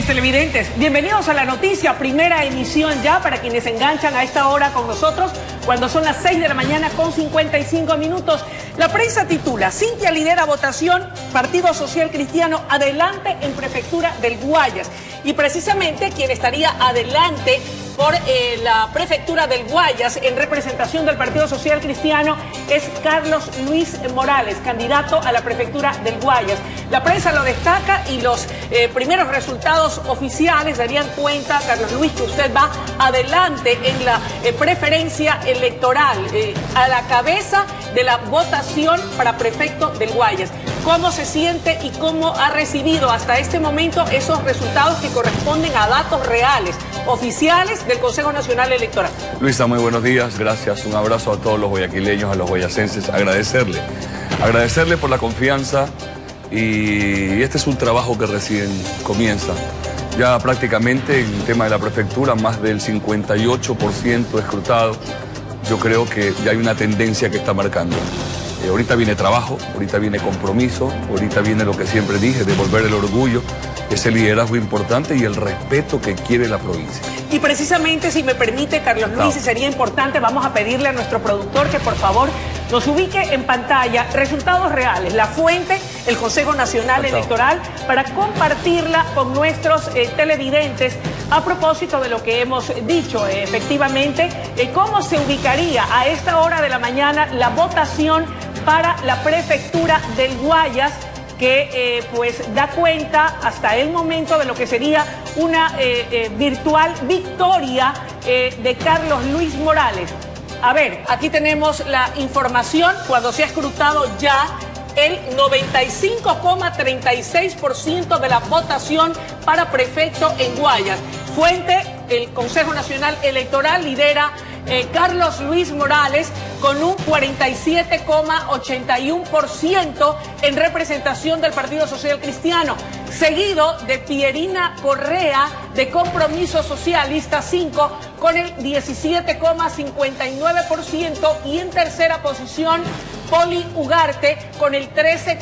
televidentes, bienvenidos a La Noticia, primera emisión ya para quienes se enganchan a esta hora con nosotros, cuando son las 6 de la mañana con 55 minutos. La prensa titula: Cintia lidera votación, Partido Social Cristiano adelante en Prefectura del Guayas. Y precisamente quien estaría adelante por la Prefectura del Guayas en representación del Partido Social Cristiano es Carlos Luis Morales, candidato a la Prefectura del Guayas. La prensa lo destaca y los primeros resultados oficiales darían cuenta, Carlos Luis, que usted va adelante en la preferencia electoral, a la cabeza de la votación para prefecto del Guayas. ¿Cómo se siente y cómo ha recibido hasta este momento esos resultados que corresponden a datos reales, oficiales del Consejo Nacional Electoral? Luisa, muy buenos días, gracias, un abrazo a todos los guayaquileños, a los guayacenses, agradecerle por la confianza, y este es un trabajo que recién comienza. Ya prácticamente en el tema de la prefectura, más del 58% escrutado. Yo creo que ya hay una tendencia que está marcando. Ahorita viene trabajo, ahorita viene compromiso, ahorita viene lo que siempre dije, devolver el orgullo, ese liderazgo importante y el respeto que quiere la provincia. Y precisamente, si me permite, Carlos Luis, y sería importante, vamos a pedirle a nuestro productor que por favor nos ubique en pantalla resultados reales, la fuente, el Consejo Nacional Electoral, para compartirla con nuestros televidentes a propósito de lo que hemos dicho. Efectivamente, cómo se ubicaría a esta hora de la mañana la votación para la Prefectura del Guayas, que pues da cuenta hasta el momento de lo que sería una virtual victoria de Carlos Luis Morales. A ver, aquí tenemos la información cuando se ha escrutado ya el 95,36% de la votación para prefecto en Guayas. Fuente, el Consejo Nacional Electoral, lidera Carlos Luis Morales con un 47,81% en representación del Partido Social Cristiano, seguido de Pierina Correa de Compromiso Socialista 5 con el 17,59%, y en tercera posición Poli Ugarte con el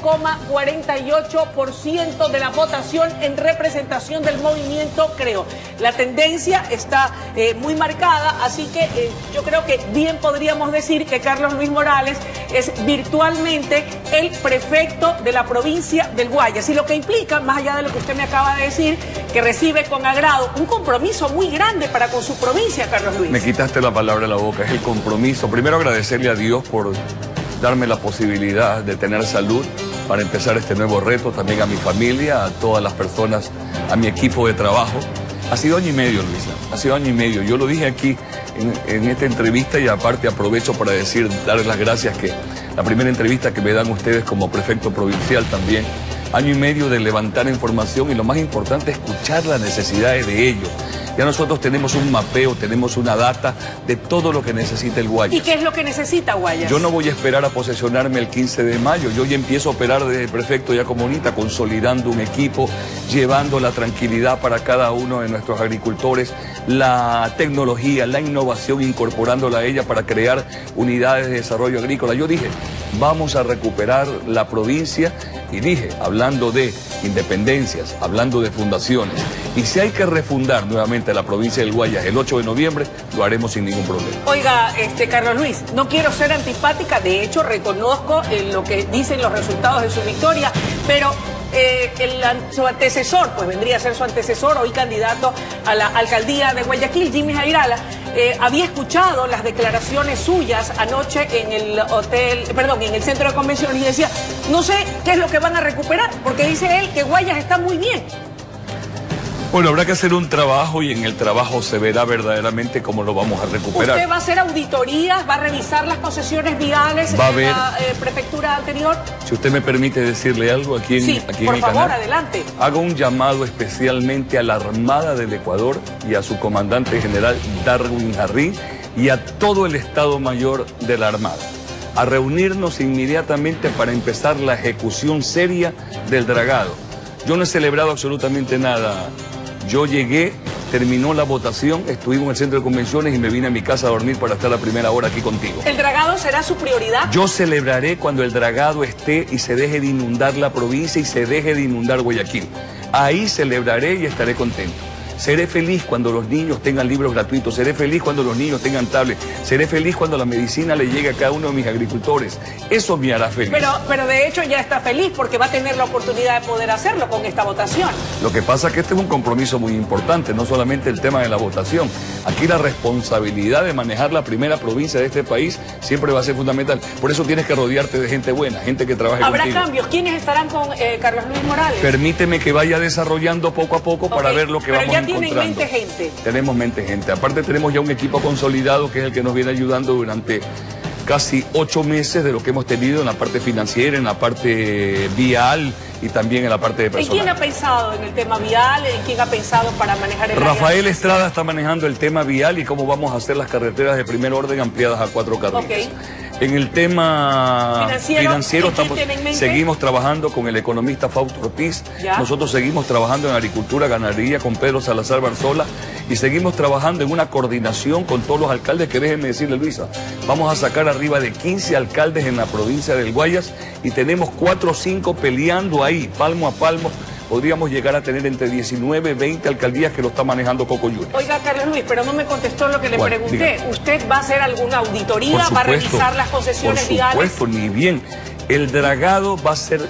13,48% de la votación en representación del movimiento Creo. La tendencia está muy marcada, así que yo creo que bien podríamos decir que Carlos Luis Morales es virtualmente el prefecto de la provincia del Guayas, y lo que implica, más allá de lo que usted me acaba de decir, que recibe con agrado un compromiso muy grande para con su provincia, Carlos Luis. Me quitaste la palabra de la boca, es el compromiso. Primero agradecerle a Dios por darme la posibilidad de tener salud para empezar este nuevo reto, también a mi familia, a todas las personas, a mi equipo de trabajo. Ha sido año y medio, Luisa, ha sido año y medio. Yo lo dije aquí en esta entrevista, y aparte aprovecho para darles las gracias, que la primera entrevista que me dan ustedes como prefecto provincial también. Año y medio de levantar información, y lo más importante, escuchar las necesidades de ellos. Ya nosotros tenemos un mapeo, tenemos una data de todo lo que necesita el Guayas. ¿Y qué es lo que necesita Guayas? Yo no voy a esperar a posesionarme el 15 de mayo. Yo ya empiezo a operar desde prefecto ya como UNITA, consolidando un equipo, llevando la tranquilidad para cada uno de nuestros agricultores, la tecnología, la innovación, incorporándola a ella para crear unidades de desarrollo agrícola. Yo dije, vamos a recuperar la provincia, y dije, hablando de independencias, hablando de fundaciones, y si hay que refundar nuevamente la provincia del Guayas el 8 de noviembre, lo haremos sin ningún problema. Oiga, Carlos Luis, no quiero ser antipática, de hecho reconozco lo que dicen los resultados de su victoria, pero su antecesor, pues vendría a ser su antecesor, hoy candidato a la alcaldía de Guayaquil, Jimmy Jairala, había escuchado las declaraciones suyas anoche en el en el centro de convenciones, y decía, no sé qué es lo que van a recuperar, porque dice él que Guayas está muy bien. Bueno, habrá que hacer un trabajo, y en el trabajo se verá verdaderamente cómo lo vamos a recuperar. ¿Usted va a hacer auditorías, va a revisar las concesiones viales de la prefectura anterior? Si usted me permite decirle algo aquí en, por favor, adelante. Hago un llamado especialmente a la Armada del Ecuador y a su comandante general Darwin Jarrín y a todo el Estado Mayor de la Armada a reunirnos inmediatamente para empezar la ejecución seria del dragado. Yo no he celebrado absolutamente nada. Yo llegué, terminó la votación, estuvimos en el centro de convenciones y me vine a mi casa a dormir para estar a primera hora aquí contigo. ¿El dragado será su prioridad? Yo celebraré cuando el dragado esté y se deje de inundar la provincia y se deje de inundar Guayaquil. ahí celebraré y estaré contento. Seré feliz cuando los niños tengan libros gratuitos, seré feliz cuando los niños tengan tablets, seré feliz cuando la medicina le llegue a cada uno de mis agricultores. Eso me hará feliz. Pero de hecho ya está feliz porque va a tener la oportunidad de poder hacerlo con esta votación. Lo que pasa es que este es un compromiso muy importante, no solamente el tema de la votación. Aquí la responsabilidad de manejar la primera provincia de este país siempre va a ser fundamental. Por eso tienes que rodearte de gente buena, gente que trabaje contigo. ¿Habrá cambios? ¿Quiénes estarán con Carlos Luis Morales? Permíteme que vaya desarrollando poco a poco para ver lo que vamos a encontrar. ¿Tienen mente gente? Tenemos mente gente. Aparte tenemos ya un equipo consolidado que es el que nos viene ayudando durante casi 8 meses de lo que hemos tenido en la parte financiera, en la parte vial y también en la parte de personal. ¿En quién ha pensado en el tema vial? ¿En quién ha pensado para manejar el Rafael Estrada está manejando el tema vial y cómo vamos a hacer las carreteras de primer orden ampliadas a 4 carriles. Okay. En el tema financiero seguimos trabajando con el economista Fausto Ortiz. Nosotros seguimos trabajando en agricultura, ganadería con Pedro Salazar Barzola y seguimos trabajando en una coordinación con todos los alcaldes que déjenme decirle, Luisa, vamos a sacar arriba de 15 alcaldes en la provincia del Guayas y tenemos 4 o 5 peleando ahí, palmo a palmo. Podríamos llegar a tener entre 19 y 20 alcaldías que lo está manejando Coco Juniors. Oiga, Carlos Luis, pero no me contestó lo que le pregunté. Diga. ¿Usted va a hacer alguna auditoría? Por supuesto, ¿Va a revisar las concesiones viales? Por supuesto, ni bien. El dragado va a ser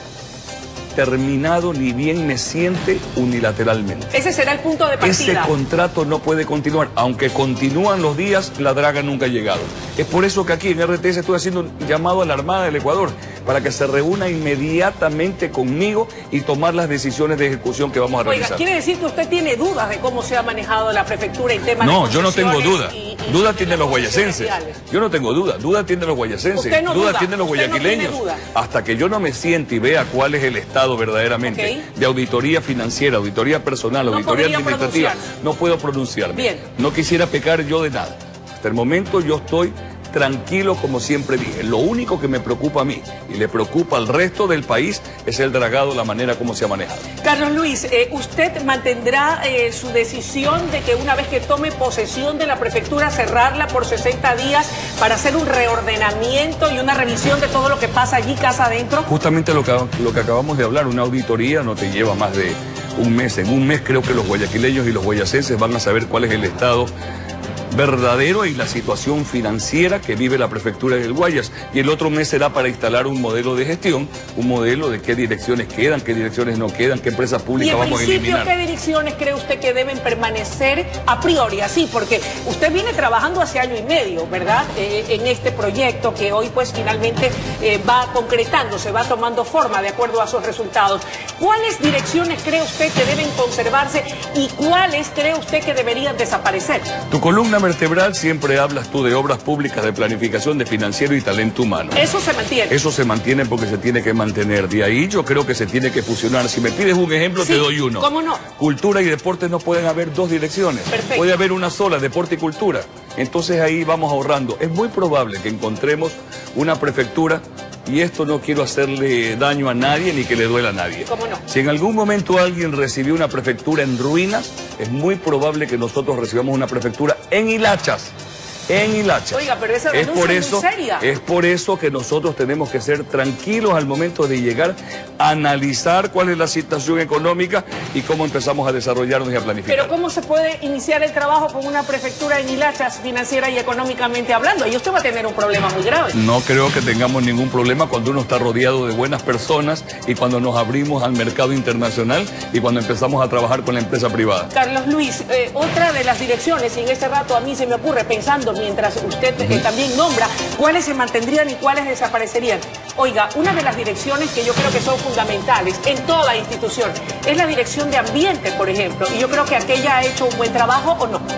terminado, ni bien me siente unilateralmente. Ese será el punto de partida. Ese contrato no puede continuar. Aunque continúan los días, la draga nunca ha llegado. Es por eso que aquí en RTS estoy haciendo un llamado a la Armada del Ecuador para que se reúna inmediatamente conmigo y tomar las decisiones de ejecución que vamos a realizar. Oiga, ¿quiere decir que usted tiene dudas de cómo se ha manejado la prefectura en temas de No, yo no tengo duda. Duda tienen los guayacenses. Yo no tengo duda. Duda tienen los guayacenses. Duda tienen los guayaquileños. Hasta que yo no me siente y vea cuál es el estado verdaderamente de auditoría financiera, auditoría personal, auditoría administrativa, no puedo pronunciarme. Bien. No quisiera pecar yo de nada. Hasta el momento yo estoy tranquilo, como siempre dije. Lo único que me preocupa a mí y le preocupa al resto del país es el dragado, la manera como se ha manejado. Carlos Luis, ¿usted mantendrá su decisión de que una vez que tome posesión de la prefectura, cerrarla por 60 días para hacer un reordenamiento y una revisión de todo lo que pasa allí casa adentro? Justamente lo que acabamos de hablar, una auditoría no te lleva más de un mes. En un mes creo que los guayaquileños y los guayacenses van a saber cuál es el estado verdadero y la situación financiera que vive la prefectura del Guayas. Y el otro mes será para instalar un modelo de gestión, un modelo de qué direcciones quedan, qué direcciones no quedan, qué empresas públicas vamos a eliminar. ¿Qué direcciones cree usted que deben permanecer a priori así? Porque usted viene trabajando hace año y medio, ¿verdad? En este proyecto que hoy pues finalmente va concretándose, va tomando forma de acuerdo a sus resultados. ¿Cuáles direcciones cree usted que deben conservarse y cuáles cree usted que deberían desaparecer? Tu columna vertebral siempre hablas tú de obras públicas, de planificación, de financiero y talento humano. Eso se mantiene. Eso se mantiene porque se tiene que mantener. De ahí yo creo que se tiene que fusionar. Si me pides un ejemplo, te doy uno. ¿Cómo no? Cultura y deporte no pueden haber 2 direcciones. Perfecto. Puede haber una sola, deporte y cultura. Entonces ahí vamos ahorrando. Es muy probable que encontremos una prefectura, y esto no quiero hacerle daño a nadie ni que le duela a nadie. ¿Cómo no? Si en algún momento alguien recibió una prefectura en ruinas, es muy probable que nosotros recibamos una prefectura en hilachas. En hilachas. Oiga, pero esa denuncia es muy seria. Es por eso que nosotros tenemos que ser tranquilos al momento de llegar a analizar cuál es la situación económica y cómo empezamos a desarrollarnos y a planificar. Pero ¿cómo se puede iniciar el trabajo con una prefectura en hilachas financiera y económicamente hablando? Ahí usted va a tener un problema muy grave. No creo que tengamos ningún problema cuando uno está rodeado de buenas personas y cuando nos abrimos al mercado internacional y cuando empezamos a trabajar con la empresa privada. Carlos Luis, otra de las direcciones, y en este rato a mí se me ocurre pensando mientras usted también nombra cuáles se mantendrían y cuáles desaparecerían. Oiga, una de las direcciones que yo creo que son fundamentales en toda institución es la dirección de ambiente, por ejemplo, y yo creo que aquella ha hecho un buen trabajo, ¿o no?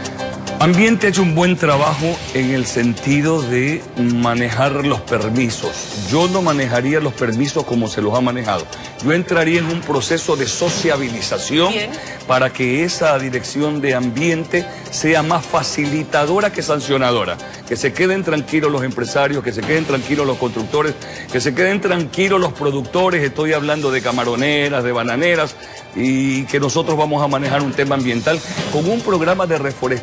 Ambiente ha hecho un buen trabajo en el sentido de manejar los permisos. Yo no manejaría los permisos como se los ha manejado. Yo entraría en un proceso de sociabilización para que esa dirección de ambiente sea más facilitadora que sancionadora. Que se queden tranquilos los empresarios, que se queden tranquilos los constructores, que se queden tranquilos los productores. Estoy hablando de camaroneras, de bananeras, y que nosotros vamos a manejar un tema ambiental con un programa de reforestación, pero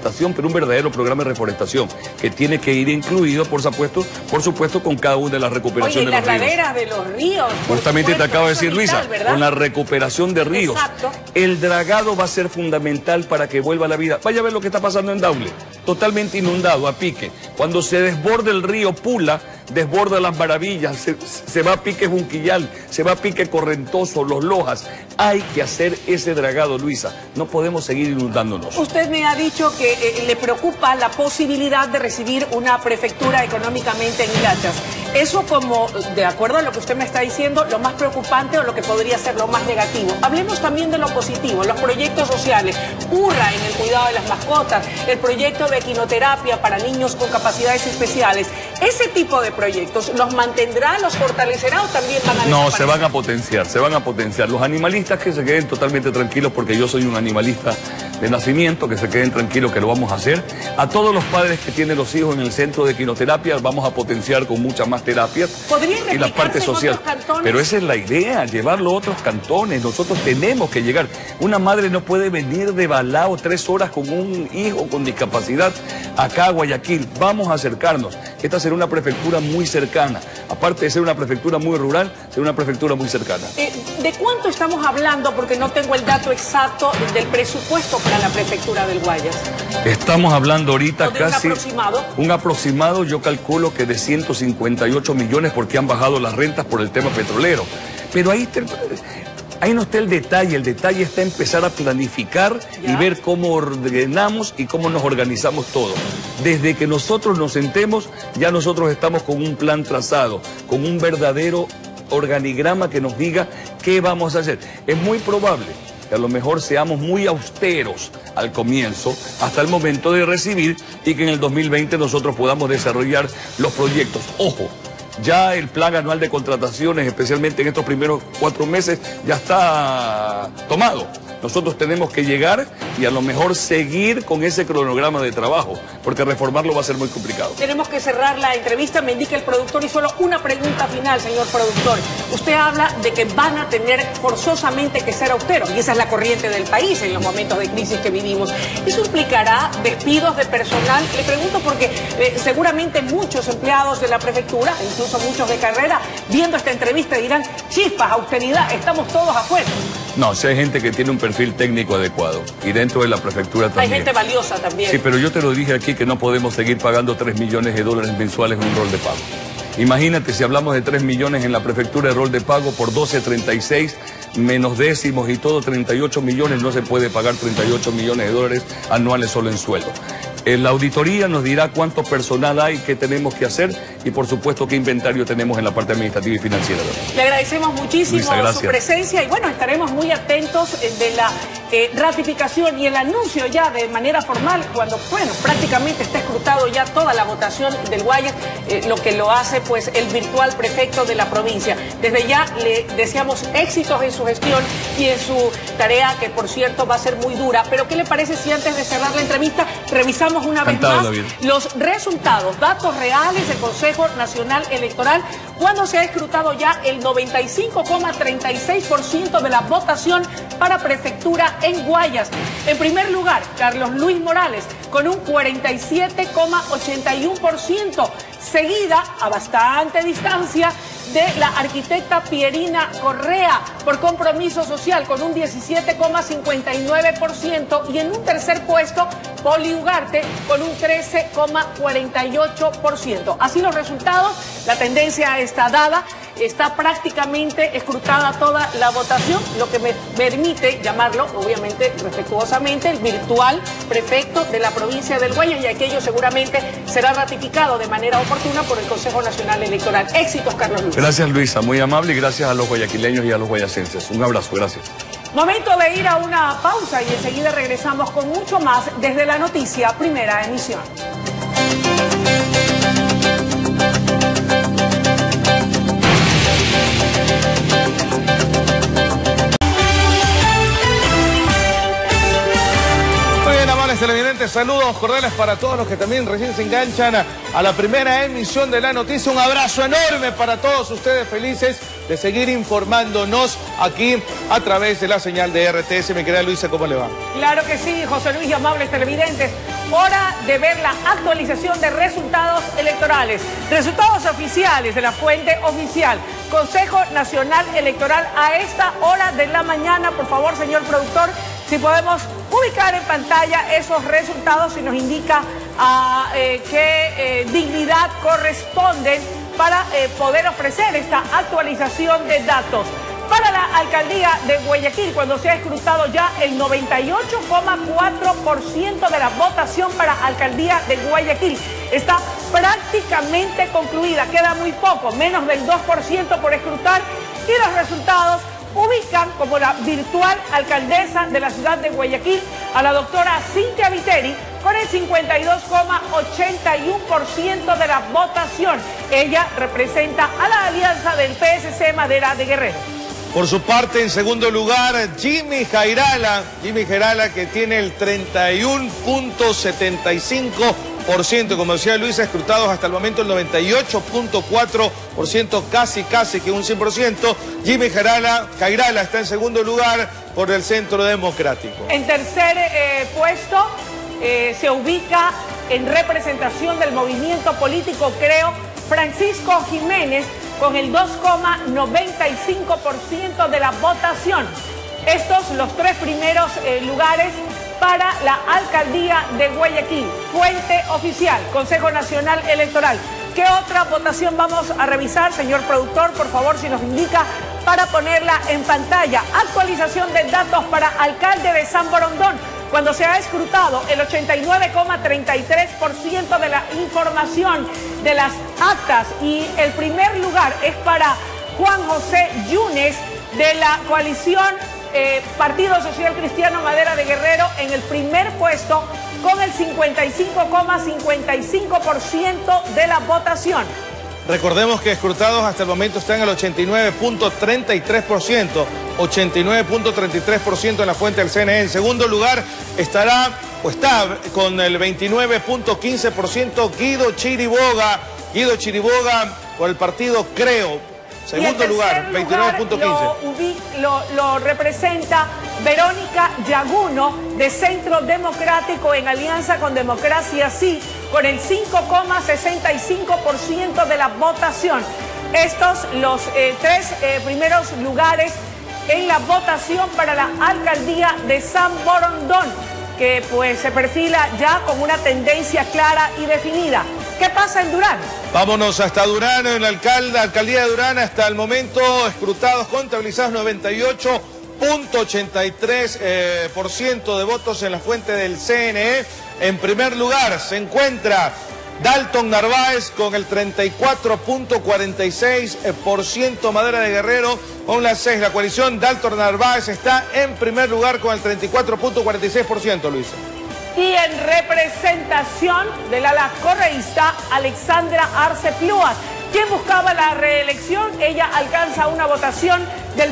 hacer un verdadero programa de reforestación que tiene que ir incluido, por supuesto, con cada una de las recuperaciones de los ríos. Oye, las laderas de los ríos. Justamente te acabo de decir, Luisa, ¿verdad? con la recuperación de ríos. Exacto. El dragado va a ser fundamental para que vuelva a la vida. Vaya a ver lo que está pasando en Daule, totalmente inundado, a pique. Cuando se desborda el río Pula, desborda las Maravillas, se va a pique Junquillal, se va a pique Correntoso, Los Lojas. Hay que hacer ese dragado, Luisa. No podemos seguir inundándonos. Usted me ha dicho que le preocupa la posibilidad de recibir una prefectura económicamente en Hilachas. Eso, como, de acuerdo a lo que usted me está diciendo, lo más preocupante o lo que podría ser lo más negativo. Hablemos también de lo positivo, los proyectos sociales. Urra en el cuidado de las mascotas, el proyecto de equinoterapia para niños con capacidades especiales. Ese tipo de proyectos, ¿los mantendrá, los fortalecerá o también van a desaparecer? No, se van a potenciar. Los animalistas que se queden totalmente tranquilos, porque yo soy un animalista de nacimiento, que se queden tranquilos que lo vamos a hacer. A todos los padres que tienen los hijos en el centro de equinoterapia, vamos a potenciar con muchas más terapias y la parte social. Pero esa es la idea, llevarlo a otros cantones. Nosotros tenemos que llegar. Una madre no puede venir de Balao 3 horas con un hijo con discapacidad acá a Guayaquil. Vamos a acercarnos. Esta será una prefectura muy cercana. Aparte de ser una prefectura muy rural, será una prefectura muy cercana. ¿De cuánto estamos hablando? Porque no tengo el dato exacto del presupuesto para la prefectura del Guayas. Estamos hablando ahorita casi... ¿Un aproximado? Un aproximado, yo calculo que de 158 millones, porque han bajado las rentas por el tema petrolero. Pero ahí no está el detalle está empezar a planificar y ver cómo ordenamos y cómo nos organizamos todo. Desde que nosotros nos sentemos, ya nosotros estamos con un plan trazado, con un verdadero organigrama que nos diga qué vamos a hacer. Es muy probable que a lo mejor seamos muy austeros al comienzo, hasta el momento de recibir, y que en el 2020 nosotros podamos desarrollar los proyectos. Ojo, ya el plan anual de contrataciones, especialmente en estos primeros 4 meses, ya está tomado. Nosotros tenemos que llegar y a lo mejor seguir con ese cronograma de trabajo, porque reformarlo va a ser muy complicado. Tenemos que cerrar la entrevista, me indica el productor, y solo una pregunta final, señor productor. Usted habla de que van a tener forzosamente que ser austeros, y esa es la corriente del país en los momentos de crisis que vivimos. ¿Eso implicará despidos de personal? Le pregunto porque seguramente muchos empleados de la prefectura, incluso muchos de carrera, viendo esta entrevista dirán: chispas, austeridad, estamos todos afuera. No, si hay gente que tiene un perfil técnico adecuado, y dentro de la prefectura también. Hay gente valiosa también. Sí, pero yo te lo dije aquí que no podemos seguir pagando 3 millones de dólares mensuales en un rol de pago. Imagínate, si hablamos de 3 millones en la prefectura de rol de pago por 12, 36, menos décimos y todo, 38 millones, no se puede pagar 38 millones de dólares anuales solo en sueldo. La auditoría nos dirá cuánto personal hay, qué tenemos que hacer y por supuesto qué inventario tenemos en la parte administrativa y financiera. Le agradecemos muchísimo Luisa, su presencia y bueno, estaremos muy atentos de la ratificación y el anuncio ya de manera formal cuando, bueno, prácticamente está escrutado ya toda la votación del Guayas, lo que lo hace pues el virtual prefecto de la provincia. Desde ya le deseamos éxitos en su gestión y en su tarea, que por cierto va a ser muy dura. Pero ¿qué le parece si antes de cerrar la entrevista revisamos una vez más los resultados, datos reales del Consejo Nacional Electoral, cuando se ha escrutado ya el 95,36% de la votación para prefectura en Guayas? En primer lugar, Carlos Luis Morales, con un 47,81%, seguida a bastante distancia de la arquitecta Pierina Correa por Compromiso Social con un 17,59%, y en un tercer puesto Poli Ugarte con un 13,48%. Así los resultados, la tendencia está dada, está prácticamente escrutada toda la votación, lo que me permite llamarlo, obviamente respetuosamente, el virtual prefecto de la provincia del Guayas, y aquello seguramente será ratificado de manera oportuna por el Consejo Nacional Electoral. Éxitos, Carlos Luis. Gracias, Luisa, muy amable, y gracias a los guayaquileños y a los guayacenses. Un abrazo, gracias. Momento de ir a una pausa y enseguida regresamos con mucho más desde la noticia Primera Emisión. Televidentes, saludos cordiales para todos los que también recién se enganchan a la primera emisión de La Noticia. Un abrazo enorme para todos ustedes, felices de seguir informándonos aquí a través de la señal de RTS. Mi querida Luisa, ¿cómo le va? Claro que sí, José Luis y amables televidentes. hora de ver la actualización de resultados electorales. Resultados oficiales de la fuente oficial. Consejo Nacional Electoral a esta hora de la mañana. Por favor, señor productor, si podemos ubicar en pantalla esos resultados y nos indica a qué dignidad corresponden para poder ofrecer esta actualización de datos. Para la alcaldía de Guayaquil, cuando se ha escrutado ya el 98,4% de la votación para alcaldía de Guayaquil, está prácticamente concluida, queda muy poco, menos del 2% por escrutar, y los resultados ubican como la virtual alcaldesa de la ciudad de Guayaquil a la doctora Cintia Viteri con el 52,81% de la votación. Ella representa a la alianza del PSC Madera de Guerrero. Por su parte, en segundo lugar, Jimmy Jairala que tiene el 31,75%, como decía Luis, escrutados hasta el momento el 98,4%, casi que un 100%. Jimmy Jairala está en segundo lugar por el Centro Democrático. En tercer puesto se ubica en representación del movimiento político Creo Francisco Jiménez, con el 2,95% de la votación. Estos los tres primeros lugares para la alcaldía de Guayaquil. Fuente oficial, Consejo Nacional Electoral. ¿Qué otra votación vamos a revisar, señor productor? Por favor, si nos indica para ponerla en pantalla. Actualización de datos para alcalde de San Borondón, cuando se ha escrutado el 89,33% de la información de las actas, y el primer lugar es para Juan José Yunes de la coalición Partido Social Cristiano Madera de Guerrero en el primer puesto con el 55,55% de la votación. Recordemos que escrutados hasta el momento están en el 89,33%, 89,33% en la fuente del CNE. En segundo lugar está con el 29,15% Guido Chiriboga por el partido Creo. Segundo lugar, 29,15%. Lo representa Verónica Yaguno de Centro Democrático en alianza con Democracia Sí, con el 5,65% de la votación. Estos los tres primeros lugares en la votación para la alcaldía de San Borondón, que pues se perfila ya con una tendencia clara y definida. ¿Qué pasa en Durán? Vámonos hasta Durán, en la alcaldía de Durán, hasta el momento escrutados, contabilizados 98,83% de votos en la fuente del CNE. En primer lugar se encuentra Dalton Narváez con el 34,46%, Madera de Guerrero con la 6. La coalición Dalton Narváez está en primer lugar con el 34,46%, Luisa. Y en representación del ala correísta, Alexandra Arce Pluas, quien buscaba la reelección, ella alcanza una votación del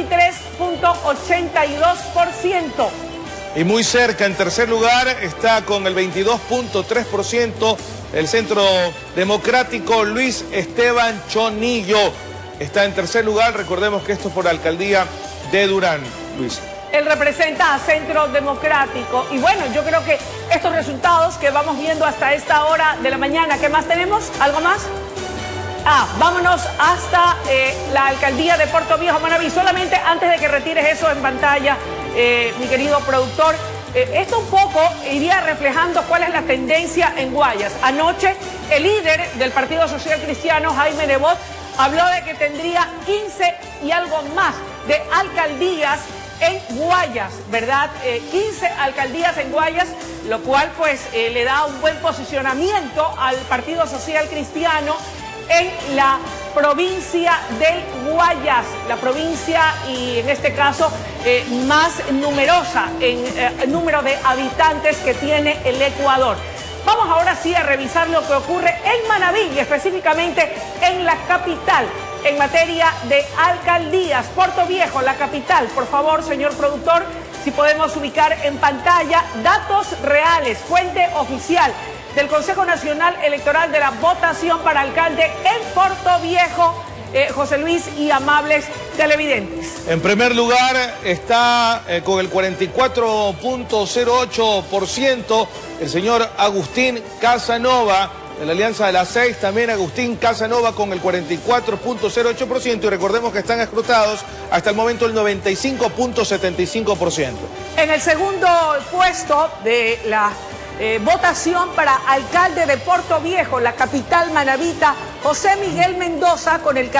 23,82%. Y muy cerca, en tercer lugar, está con el 22,3% el Centro Democrático, Luis Esteban Chonillo. Está en tercer lugar, recordemos que esto es por la alcaldía de Durán, Luis. Él representa a Centro Democrático. Y bueno, yo creo que estos resultados que vamos viendo hasta esta hora de la mañana, ¿qué más tenemos? ¿Algo más? Vámonos hasta la alcaldía de Puerto Viejo, Manaví. Solamente antes de que retires eso en pantalla, mi querido productor, esto un poco iría reflejando cuál es la tendencia en Guayas. Anoche, el líder del Partido Social Cristiano, Jaime Nebot, habló de que tendría 15 y algo más de alcaldías en Guayas, ¿verdad? 15 alcaldías en Guayas, lo cual pues le da un buen posicionamiento al Partido Social Cristiano en la provincia del Guayas, la provincia y en este caso más numerosa en número de habitantes que tiene el Ecuador. Vamos ahora sí a revisar lo que ocurre en Manaví y específicamente en la capital. En materia de alcaldías, Puerto Viejo, la capital. Por favor, señor productor, si podemos ubicar en pantalla datos reales, fuente oficial del Consejo Nacional Electoral de la votación para alcalde en Puerto Viejo. José Luis y amables televidentes. En primer lugar está con el 44.08% el señor Agustín Casanova, de la Alianza de las 6, también Agustín Casanova con el 44.08%, y recordemos que están escrutados hasta el momento el 95.75%. En el segundo puesto de la votación para alcalde de Puerto Viejo, la capital manabita, José Miguel Mendoza con el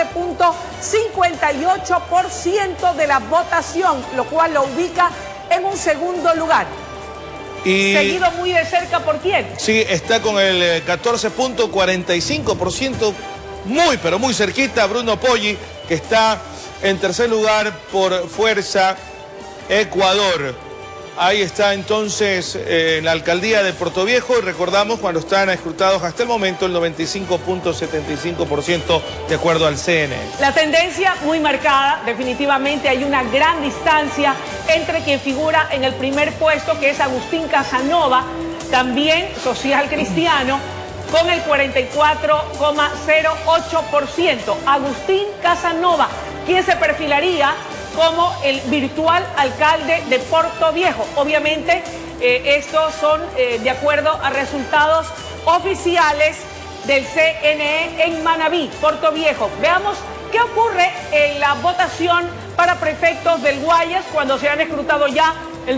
14.58% de la votación, lo cual lo ubica en un segundo lugar. Y seguido muy de cerca por quién. Sí, está con el 14.45%, muy pero muy cerquita, Bruno Poggi, que está en tercer lugar por Fuerza Ecuador. Ahí está entonces la alcaldía de Puerto Viejo, y recordamos cuando están escrutados hasta el momento el 95.75% de acuerdo al CNE. La tendencia muy marcada, definitivamente hay una gran distancia entre quien figura en el primer puesto, que es Agustín Casanova, también social cristiano, con el 44.08%. Agustín Casanova, quien se perfilaría como el virtual alcalde de Puerto Viejo. Obviamente, estos son de acuerdo a resultados oficiales del CNE en Manabí, Puerto Viejo. Veamos qué ocurre en la votación para prefectos del Guayas, cuando se han escrutado ya el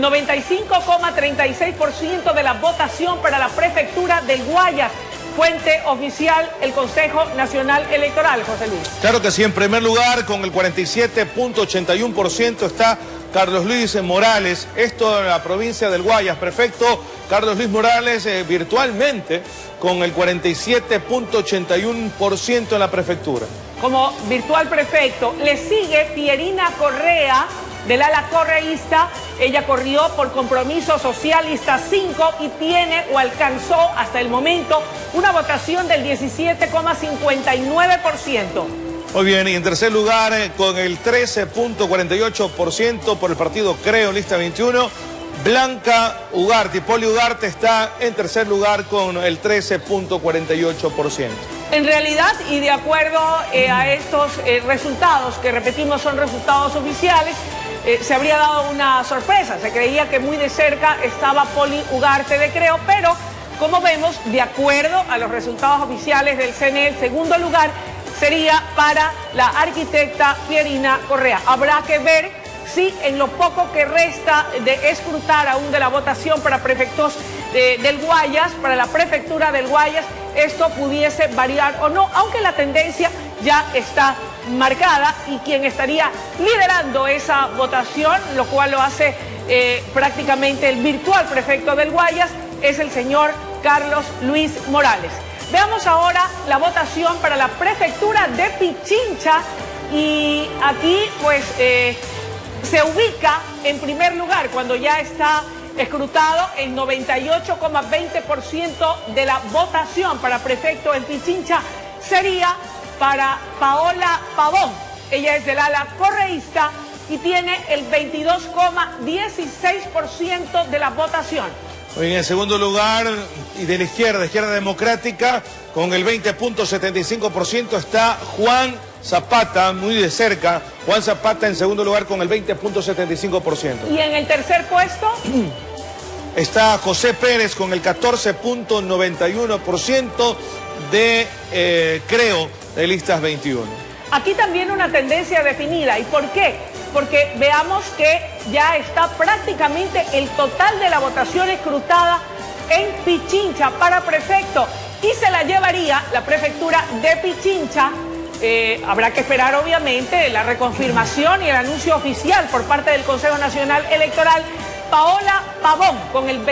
95.36% de la votación para la prefectura del Guayas. Fuente oficial, el Consejo Nacional Electoral, José Luis. Claro que sí, en primer lugar, con el 47.81% está Carlos Luis Morales, esto en la provincia del Guayas. Prefecto Carlos Luis Morales virtualmente con el 47.81% en la prefectura. Como virtual prefecto, le sigue Pierina Correa, del ala correísta. Ella corrió por Compromiso Socialista 5 y tiene o alcanzó hasta el momento una votación del 17.59%. Muy bien, y en tercer lugar, con el 13.48% por el partido Creo, lista 21, Blanca Ugarte. Poli Ugarte está en tercer lugar con el 13.48%. En realidad, y de acuerdo a estos resultados, que repetimos son resultados oficiales, se habría dado una sorpresa. Se creía que muy de cerca estaba Poli Ugarte de Creo, pero como vemos, de acuerdo a los resultados oficiales del CNE, el segundo lugar sería para la arquitecta Pierina Correa. Habrá que ver si en lo poco que resta de escrutar aún de la votación para prefectos del Guayas, para la prefectura del Guayas, esto pudiese variar o no, aunque la tendencia ya está marcada, y quien estaría liderando esa votación, lo cual lo hace prácticamente el virtual prefecto del Guayas, es el señor Carlos Luis Morales. Veamos ahora la votación para la prefectura de Pichincha, y aquí pues se ubica en primer lugar, cuando ya está escrutado el 98.20% de la votación para prefecto en Pichincha, sería para Paola Pavón. Ella es del ala correísta y tiene el 22.16% de la votación. En el segundo lugar, y de la izquierda democrática, con el 20.75% está Juan Zapata, muy de cerca. Juan Zapata en segundo lugar con el 20.75%. ¿Y en el tercer puesto? Está José Pérez con el 14.91% de Creo, de listas 21. Aquí también una tendencia definida. ¿Y por qué? Porque veamos que ya está prácticamente el total de la votación escrutada en Pichincha para prefecto, y se la llevaría la prefectura de Pichincha. Habrá que esperar obviamente la reconfirmación y el anuncio oficial por parte del Consejo Nacional Electoral. Paola Pavón con el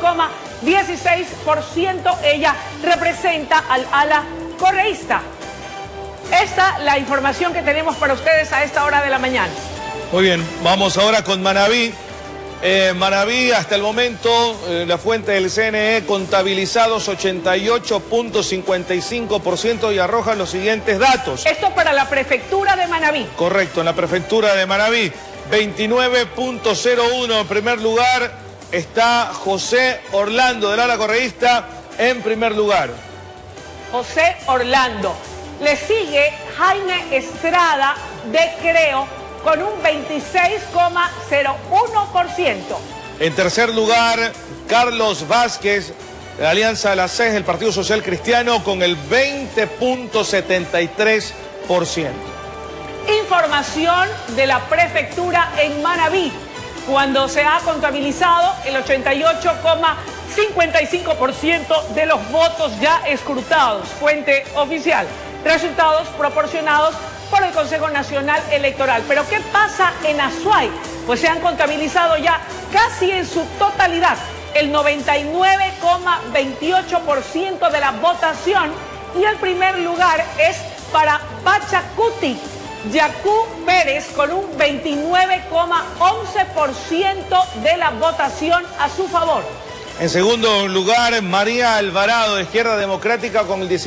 22.16%, ella representa al ala correísta. Esta la información que tenemos para ustedes a esta hora de la mañana. Muy bien, vamos ahora con Manabí. Manabí, hasta el momento, la fuente del CNE, contabilizados 88.55%, y arroja los siguientes datos. Esto para la prefectura de Manabí. Correcto, en la prefectura de Manabí, 29.01 en primer lugar, está José Orlando del ala correísta en primer lugar. José Orlando. Le sigue Jaime Estrada de Creo con un 26,01%. En tercer lugar, Carlos Vázquez, de la Alianza de las 6 del Partido Social Cristiano, con el 20,73%. Información de la prefectura en Manabí, cuando se ha contabilizado el 88,55% de los votos ya escrutados, fuente oficial, resultados proporcionados por el Consejo Nacional Electoral. Pero ¿qué pasa en Azuay? Pues se han contabilizado ya casi en su totalidad el 99,28% de la votación, y el primer lugar es para Pachacuti, Yacú Pérez, con un 29,11% de la votación a su favor. En segundo lugar, María Alvarado, de Izquierda Democrática, con el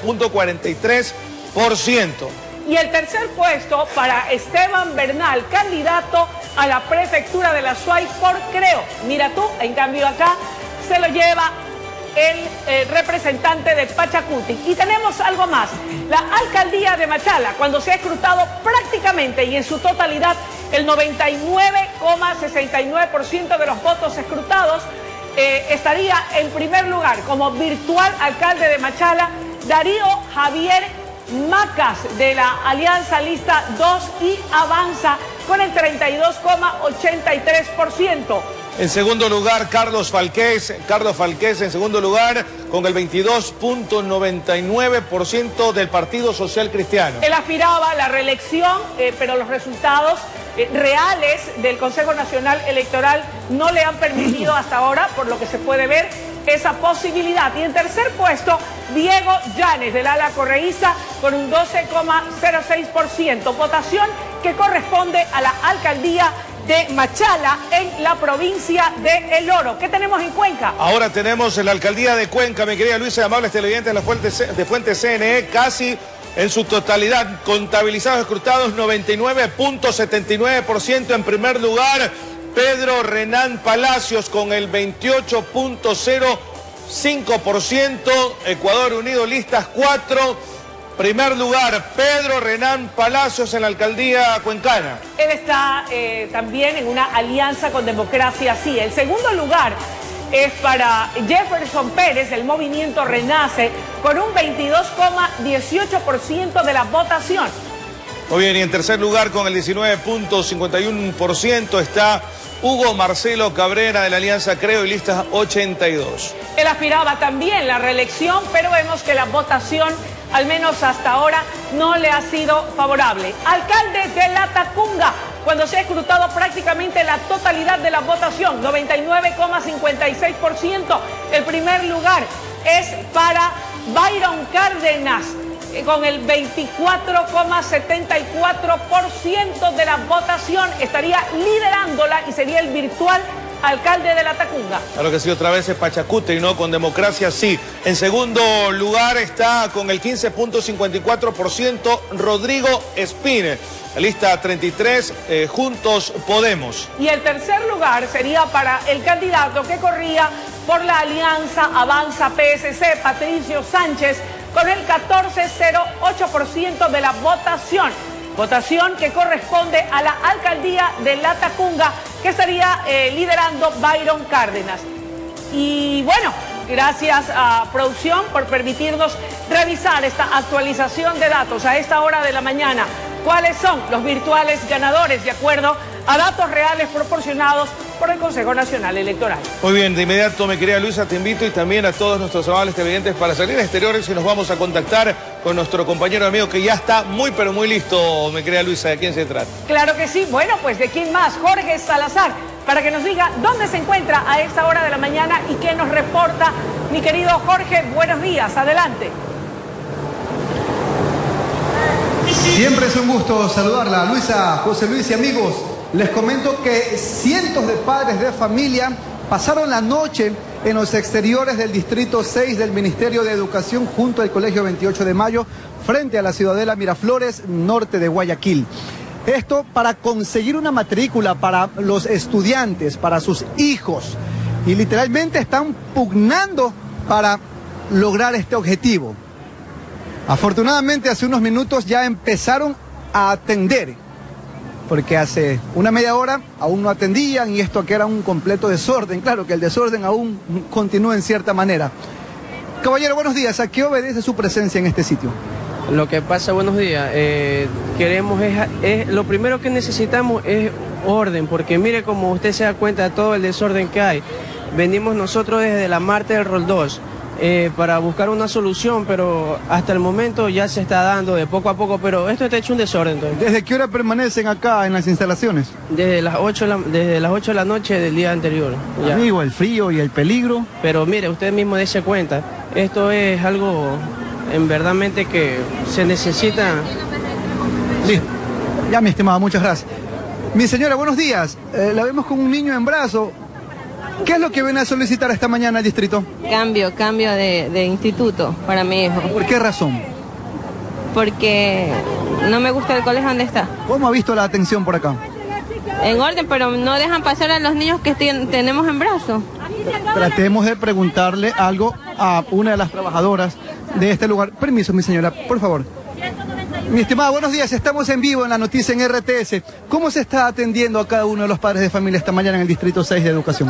19,43%. Y el tercer puesto para Esteban Bernal, candidato a la prefectura de la Azuay por Creo. Mira tú, en cambio acá se lo lleva el representante de Pachacuti. Y tenemos algo más. La alcaldía de Machala, cuando se ha escrutado prácticamente y en su totalidad el 99,69% de los votos escrutados, estaría en primer lugar como virtual alcalde de Machala Darío Javier Macas, de la Alianza Lista 2 y Avanza, con el 32,83%. En segundo lugar, Carlos Falqués en segundo lugar, con el 22,99% del Partido Social Cristiano. Él aspiraba a la reelección, pero los resultados reales del Consejo Nacional Electoral no le han permitido hasta ahora, por lo que se puede ver, esa posibilidad. Y en tercer puesto, Diego Llanes, del ala correísta, con un 12,06%, votación que corresponde a la alcaldía de Machala en la provincia de El Oro. ¿Qué tenemos en Cuenca? Ahora tenemos en la alcaldía de Cuenca, mi querida Luisa, amables televidentes de Fuente CNE, casi en su totalidad, contabilizados, escrutados, 99,79%. En primer lugar, Pedro Renán Palacios, con el 28,05%. Ecuador Unido, listas 4. Primer lugar, Pedro Renán Palacios en la alcaldía cuencana. Él está también en una alianza con Democracia Sí. El segundo lugar es para Jefferson Pérez, del Movimiento Renace, con un 22,18% de la votación. Muy bien, y en tercer lugar, con el 19,51%, está Hugo Marcelo Cabrera, de la Alianza Creo y listas 82. Él aspiraba también la reelección, pero vemos que la votación, al menos hasta ahora, no le ha sido favorable. Alcalde de La Tacunga, cuando se ha escrutado prácticamente la totalidad de la votación, 99,56%. El primer lugar es para Byron Cárdenas, con el 24,74% de la votación, estaría liderándola y sería el virtual alcalde de La Tacunga. Claro que sí, otra vez es Pachacuti, ¿no? Con Democracia Sí. En segundo lugar está con el 15,54% Rodrigo Espine, la lista 33, Juntos Podemos. Y el tercer lugar sería para el candidato que corría por la Alianza Avanza PSC, Patricio Sánchez, con el 14,08% de la votación. Votación que corresponde a la alcaldía de La Tacunga, que estaría liderando Byron Cárdenas. Y bueno, gracias a producción por permitirnos revisar esta actualización de datos a esta hora de la mañana. ¿Cuáles son los virtuales ganadores de acuerdo a datos reales proporcionados por el Consejo Nacional Electoral? Muy bien, de inmediato, mi querida Luisa, te invito y también a todos nuestros amables televidentes para salir a exteriores, y nos vamos a contactar con nuestro compañero amigo que ya está muy pero muy listo, mi querida Luisa. ¿De quién se trata? Claro que sí. Bueno, pues ¿de quién más? Jorge Salazar, para que nos diga dónde se encuentra a esta hora de la mañana y qué nos reporta. Mi querido Jorge, buenos días, adelante. Siempre es un gusto saludarla, Luisa, José Luis y amigos. Les comento que cientos de padres de familia pasaron la noche en los exteriores del Distrito 6 del Ministerio de Educación junto al Colegio 28 de Mayo, frente a la Ciudadela Miraflores, norte de Guayaquil. Esto para conseguir una matrícula para los estudiantes, para sus hijos. Y literalmente están pugnando para lograr este objetivo. Afortunadamente hace unos minutos ya empezaron a atender, porque hace una media hora aún no atendían y esto aquí era un completo desorden. Claro que el desorden aún continúa en cierta manera. Caballero, buenos días. ¿A qué obedece su presencia en este sitio? Lo que pasa, buenos días, queremos lo primero que necesitamos es orden, porque mire, como usted se da cuenta de todo el desorden que hay. Venimos nosotros desde la Marte del Rol 2 para buscar una solución, pero hasta el momento ya se está dando de poco a poco, pero esto está hecho un desorden. Entonces. ¿Desde qué hora permanecen acá en las instalaciones? Desde las 8 de la noche del día anterior. Ya. Amigo, el frío y el peligro. Pero mire, usted mismo dése cuenta, esto es algo en verdadmente que se necesita. Listo. Ya, mi estimado, muchas gracias. Mi señora, buenos días. La vemos con un niño en brazo. ¿Qué es lo que viene a solicitar esta mañana al distrito? Cambio de instituto para mi hijo. ¿Por qué razón? Porque no me gusta el colegio donde está. ¿Cómo ha visto la atención por acá? En orden, pero no dejan pasar a los niños que tenemos en brazos. Tratemos de preguntarle algo a una de las trabajadoras de este lugar. Permiso, mi señora, por favor. Mi estimada, buenos días. Estamos en vivo en la noticia en RTS. ¿Cómo se está atendiendo a cada uno de los padres de familia esta mañana en el Distrito 6 de Educación?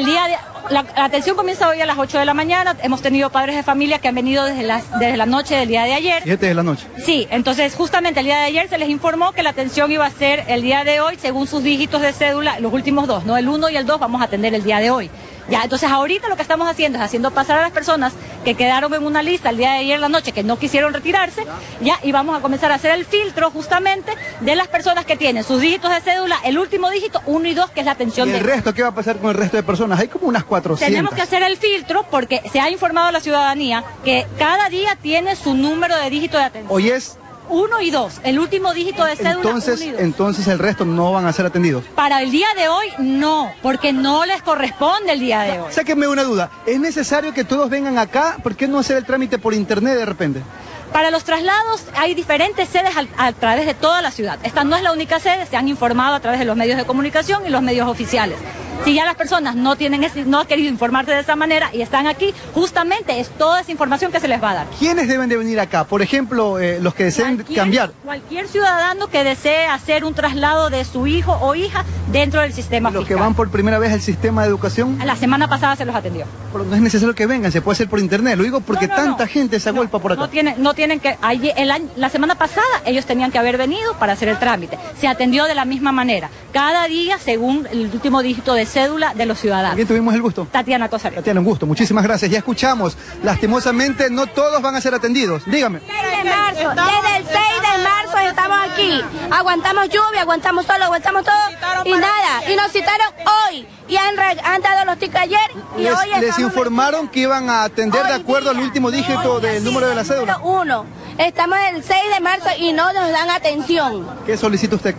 La atención comienza hoy a las 8 de la mañana. Hemos tenido padres de familia que han venido desde la noche del día de ayer. 7 de la noche. Sí, entonces justamente el día de ayer se les informó que la atención iba a ser el día de hoy según sus dígitos de cédula, los últimos dos, ¿no? El 1 y el 2 vamos a atender el día de hoy. Ya, entonces ahorita lo que estamos haciendo es haciendo pasar a las personas que quedaron en una lista el día de ayer en la noche que no quisieron retirarse, ya, y vamos a comenzar a hacer el filtro justamente de las personas que tienen sus dígitos de cédula, el último dígito, 1 y 2, que es la atención. ¿Y el resto qué va a pasar con el resto de personas? Hay como unas 400. Tenemos que hacer el filtro porque se ha informado a la ciudadanía que cada día tiene su número de dígito de atención. Hoy es 1 y 2, el último dígito de cédula. 1 y 2. Entonces el resto no van a ser atendidos. Para el día de hoy no, porque no les corresponde el día de hoy. Sáquenme una duda, ¿es necesario que todos vengan acá? ¿Por qué no hacer el trámite por internet de repente? Para los traslados hay diferentes sedes a través de toda la ciudad. Esta no es la única sede, se han informado a través de los medios de comunicación y los medios oficiales. Si ya las personas no han querido informarse de esa manera y están aquí, justamente es toda esa información que se les va a dar. ¿Quiénes deben de venir acá? Por ejemplo, los que deseen cambiar. Cualquier ciudadano que desee hacer un traslado de su hijo o hija dentro del sistema fiscal. ¿Los que van por primera vez al sistema de educación? La semana pasada se los atendió. Pero no es necesario que vengan, se puede hacer por internet. Lo digo porque tanta gente se agolpa por acá. No tienen que... la semana pasada ellos tenían que haber venido para hacer el trámite. Se atendió de la misma manera. Cada día según el último dígito de cédula de los ciudadanos. ¿Quién tuvimos el gusto? Tatiana Cosario. Tatiana, un gusto. Muchísimas gracias. Ya escuchamos. Lastimosamente no todos van a ser atendidos. Dígame. Desde el 6 de marzo estamos aquí. Aguantamos lluvia, aguantamos sol, aguantamos todo y nada. Y nos citaron hoy. Y han dado los tickets ayer y hoy les informaron que iban a atender de acuerdo al último dígito del número de la cédula. 1. Estamos el 6 de marzo y no nos dan atención. ¿Qué solicita usted?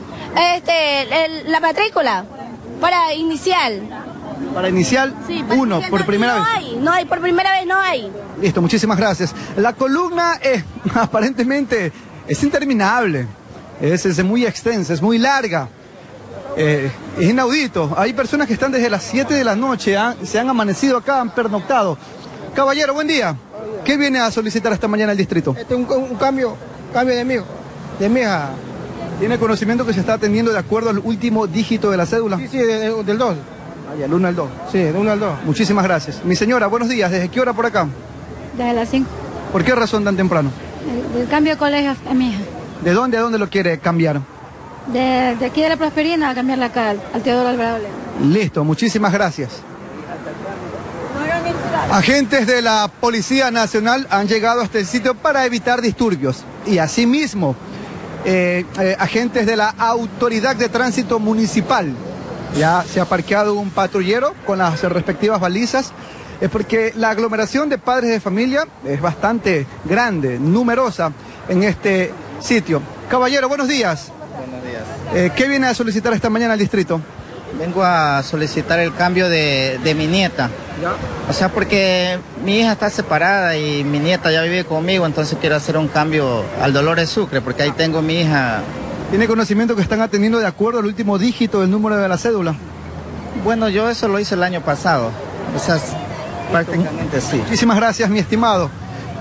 La matrícula para inicial. Para inicial, sí, 1, por primera vez. No hay, por primera vez no hay. Listo, muchísimas gracias. La columna aparentemente es interminable, es muy extensa, es muy larga. Es inaudito. Hay personas que están desde las 7 de la noche, se han amanecido acá, han pernoctado. Caballero, buen día. ¿Qué viene a solicitar esta mañana el distrito? Un cambio de mi hija. ¿Tiene conocimiento que se está atendiendo de acuerdo al último dígito de la cédula? Sí, del 2. Del 1 al 2. Sí, del 1 al 2. Muchísimas gracias. Mi señora, buenos días. ¿Desde qué hora por acá? Desde las 5. ¿Por qué razón tan temprano? El cambio de colegio a mi hija. ¿De dónde a dónde lo quiere cambiar? De aquí de la Prosperina a cambiarla acá, al Teodoro Alvarado. Listo, muchísimas gracias. Agentes de la Policía Nacional han llegado a este sitio para evitar disturbios. Y asimismo, agentes de la Autoridad de Tránsito Municipal. Ya se ha parqueado un patrullero con las respectivas balizas. Es porque la aglomeración de padres de familia es bastante grande, numerosa en este sitio. Caballero, buenos días. Buenos días. ¿Qué viene a solicitar esta mañana al distrito? Vengo a solicitar el cambio de mi nieta. ¿Ya? O sea, porque mi hija está separada y mi nieta ya vive conmigo, entonces quiero hacer un cambio al Dolores Sucre, porque ahí tengo mi hija. ¿Tiene conocimiento que están atendiendo de acuerdo al último dígito del número de la cédula? Bueno, yo eso lo hice el año pasado. O sea, prácticamente sí. Muchísimas gracias, mi estimado.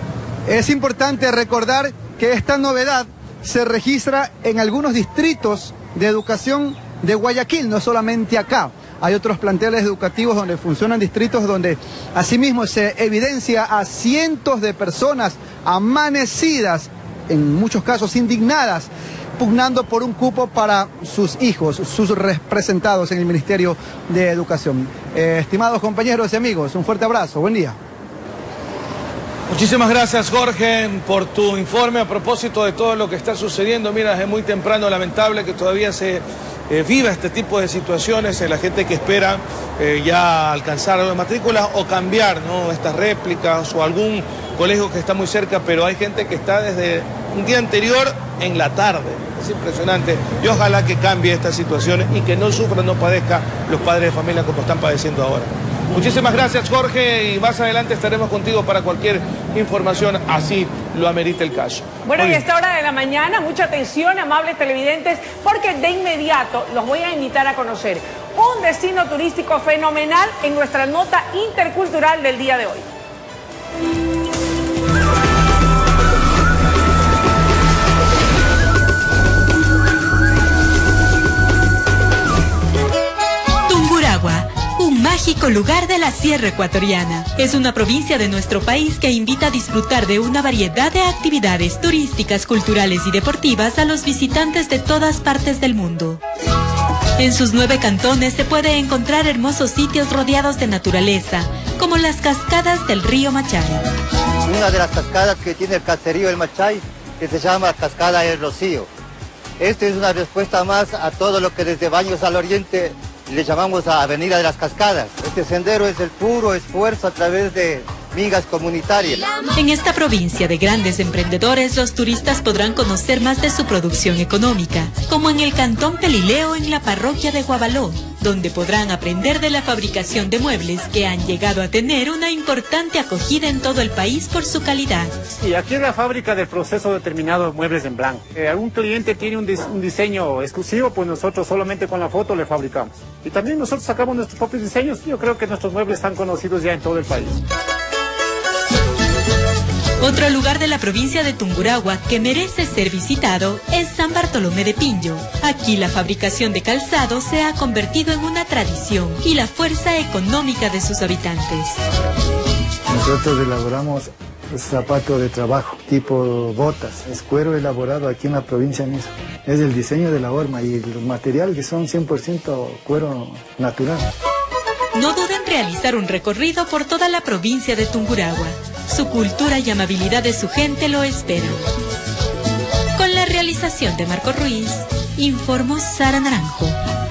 Es importante recordar que esta novedad se registra en algunos distritos de educación de Guayaquil, no solamente acá. Hay otros planteles educativos donde funcionan distritos donde asimismo se evidencia a cientos de personas amanecidas, en muchos casos indignadas, pugnando por un cupo para sus hijos, sus representados en el Ministerio de Educación. Estimados compañeros y amigos, un fuerte abrazo, buen día. Muchísimas gracias, Jorge, por tu informe a propósito de todo lo que está sucediendo. Mira, desde muy temprano, lamentable que todavía se viva este tipo de situaciones, la gente que espera ya alcanzar las matrículas o cambiar, ¿no?, estas réplicas o algún colegio que está muy cerca, pero hay gente que está desde un día anterior en la tarde. Es impresionante y ojalá que cambie esta situación y que no sufran, no padezcan los padres de familia como están padeciendo ahora. Muchísimas gracias, Jorge, y más adelante estaremos contigo para cualquier información, así lo amerita el caso. Bueno, y a esta hora de la mañana, mucha atención, amables televidentes, porque de inmediato los voy a invitar a conocer un destino turístico fenomenal en nuestra nota intercultural del día de hoy. Un mágico lugar de la Sierra Ecuatoriana. Es una provincia de nuestro país que invita a disfrutar de una variedad de actividades turísticas, culturales y deportivas a los visitantes de todas partes del mundo. En sus 9 cantones se puede encontrar hermosos sitios rodeados de naturaleza, como las cascadas del río Machay. Una de las cascadas que tiene el caserío El Machay, que se llama Cascada El Rocío. Esta es una respuesta más a todo lo que desde Baños al Oriente le llamamos a Avenida de las Cascadas. Este sendero es el puro esfuerzo a través de migas comunitarias. En esta provincia de grandes emprendedores, los turistas podrán conocer más de su producción económica, como en el cantón Pelileo, en la parroquia de Guabaló, donde podrán aprender de la fabricación de muebles que han llegado a tener una importante acogida en todo el país por su calidad. Y aquí es la fábrica del proceso determinado de muebles en blanco. Algún cliente tiene un diseño exclusivo, pues nosotros solamente con la foto le fabricamos. Y también nosotros sacamos nuestros propios diseños. Yo creo que nuestros muebles están conocidos ya en todo el país. Otro lugar de la provincia de Tungurahua que merece ser visitado es San Bartolomé de Pinjo. Aquí la fabricación de calzado se ha convertido en una tradición y la fuerza económica de sus habitantes. Nosotros elaboramos zapatos de trabajo, tipo botas. Es cuero elaborado aquí en la provincia misma. Es el diseño de la horma y los materiales que son 100% cuero natural. No duden en realizar un recorrido por toda la provincia de Tungurahua. Su cultura y amabilidad de su gente lo esperan. Con la realización de Marco Ruiz, informó Sara Naranjo.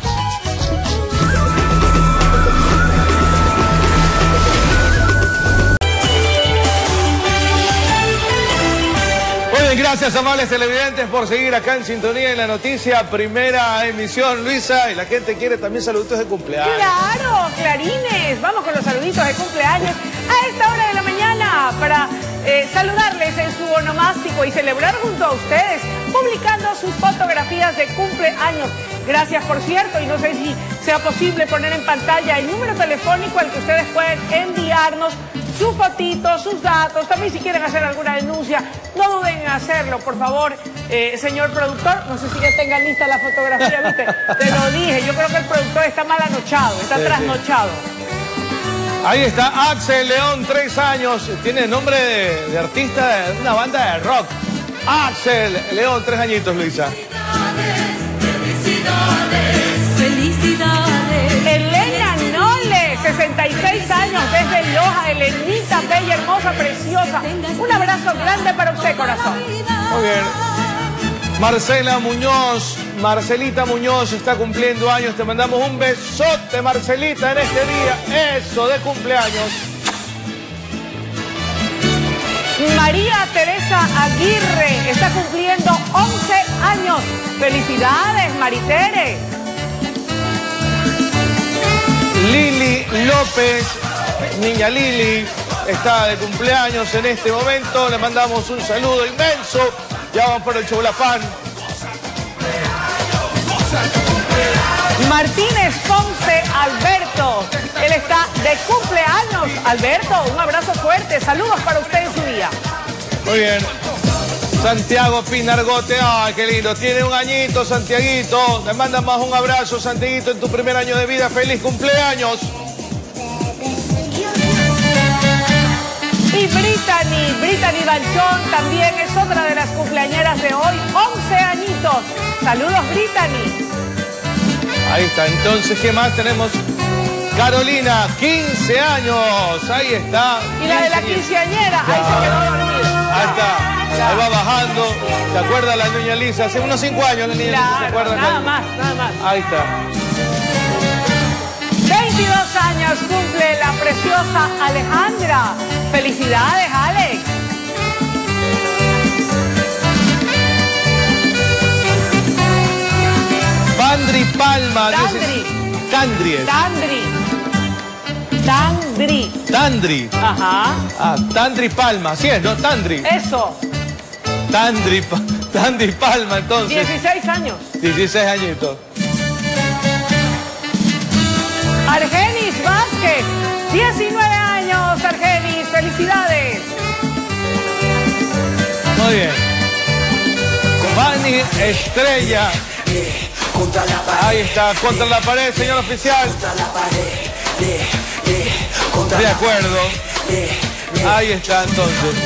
Muy bien, gracias, amables televidentes, por seguir acá en sintonía en la noticia, primera emisión, Luisa, y la gente quiere también saluditos de cumpleaños. ¡Claro, clarines! Vamos con los saluditos de cumpleaños a esta hora de la mañana para saludarles en su onomástico y celebrar junto a ustedes, publicando sus fotografías de cumpleaños. Gracias, por cierto, y no sé si sea posible poner en pantalla el número telefónico al que ustedes pueden enviarnos su fotito, sus datos, también si quieren hacer alguna denuncia, no duden en hacerlo, por favor, señor productor. No sé si ya tenga lista la fotografía, ¿viste? Te lo dije, yo creo que el productor está mal anochado, está trasnochado. Ahí está Axel León, 3 años, tiene nombre de artista de una banda de rock. Axel León, 3 añitos, Luisa. ¡Felicidades! Elena Nole, 66 años, desde Loja. Elenita, bella, hermosa, preciosa. Un abrazo grande para usted, corazón. Muy bien. Marcela Muñoz, Marcelita Muñoz está cumpliendo años. Te mandamos un besote, Marcelita, en este día. Eso, de cumpleaños. María Teresa Aguirre está cumpliendo 11 años. ¡Felicidades, Maritere! Lili López, niña Lili, está de cumpleaños en este momento. Le mandamos un saludo inmenso. Ya vamos por el Choulafán. Martínez Ponce Alberto, él está de cumpleaños. Alberto, un abrazo fuerte, saludos para usted en su día. Muy bien. Santiago Pinargote, ay, qué lindo. Tiene un añito, Santiaguito. Te mandan más un abrazo, Santiaguito, en tu primer año de vida. ¡Feliz cumpleaños! Y Brittany Banchón también es otra de las cumpleañeras de hoy. 11 añitos. Saludos, Brittany. Ahí está. Entonces, ¿qué más tenemos? Carolina, 15 años. Ahí está. Y la de la quinceañera, ahí se quedó dormida. Ahí está. Ahí va bajando. ¿Se acuerda la niña Lisa? Hace unos 5 años la niña Lisa, ¿se acuerda? Nada más. Ahí está. 22 años cumple la preciosa Alejandra. ¡Felicidades, Alex! Bandri Palma. Tandri. Ajá. Ah, Tandri Palma. Así es, ¿no? Tandri. Eso. Tandri Palma, entonces. 16 años. 16 añitos. Argenis Vázquez. 19 años, Argenis. ¡Felicidades! Muy bien. Vani Estrella. Ahí está, contra la pared, señor oficial. De acuerdo. Ahí está, entonces.